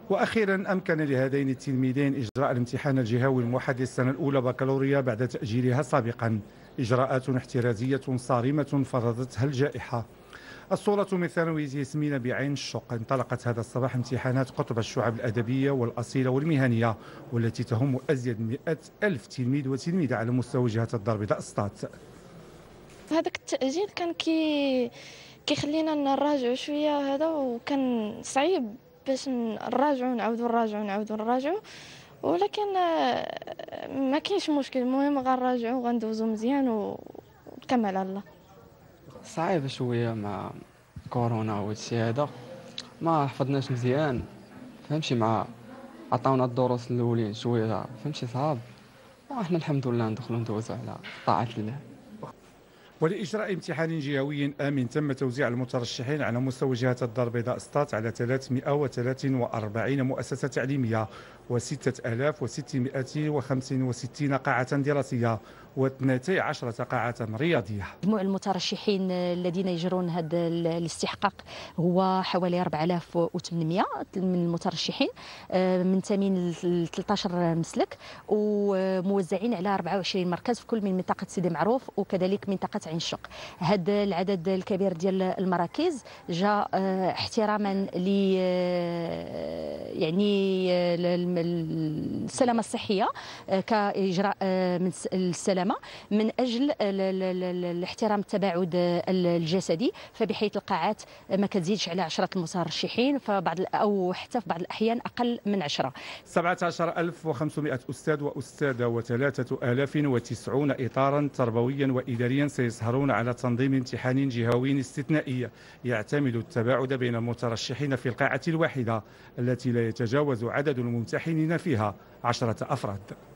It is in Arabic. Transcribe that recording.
وأخيرا أمكن لهذين التلميذين إجراء الامتحان الجهوي الموحد للسنة الأولى بكالوريا بعد تأجيلها سابقا. إجراءات احترازية صارمة فرضتها الجائحة. الصورة من ثانوية ياسمين بعين الشق. انطلقت هذا الصباح امتحانات قطب الشعب الأدبية والأصيلة والمهنية، والتي تهم أزيد من 100 ألف تلميذ وتلميذة على مستوى جهة الدار البيضاء سطات. هذاك التأجيل كان كيخلينا نراجعوا شوية هذا، وكان صعيب باش نراجعوا نعاودوا نراجعوا، ولكن ما كاينش مشكل. المهم غنراجعوا وغندوزوا مزيان وكمل على الله. صعيب شويه مع كورونا وهادشي هذا، ما حفظناش مزيان، فهمتي، مع عطاونا الدروس الاولين شويه فهمتي صعاب، وحنا الحمد لله ندخلوا ندوزوا على طاعه الله. ولإجراء امتحان جهوي آمن تم توزيع المترشحين على مستوى جهة الدار البيضاء سطات على 343 مؤسسة تعليمية و6665 قاعة دراسية و12 قاعة رياضية. مجموع المترشحين الذين يجرون هذا الاستحقاق هو حوالي 4800 من المترشحين من 8 ل 13 مسلك، وموزعين على 24 مركز في كل من منطقة سيدي معروف وكذلك منطقة عين الشق. هذا العدد الكبير ديال المراكز جاء احتراما ل يعني السلامة الصحية كإجراء من السلامة، من أجل الاحترام التباعد الجسدي، فبحيث القاعات ما كتزيدش على 10 المترشحين، أو حتى في بعض الأحيان أقل من 10. 17500 أستاذ وأستاذة و3090 إطارا تربويا وإداريا سيسهرون على تنظيم امتحان جهوي استثنائي يعتمد التباعد بين المترشحين في القاعة الواحدة التي لا يتجاوز عدد الممتحنين فيها 10 أفراد.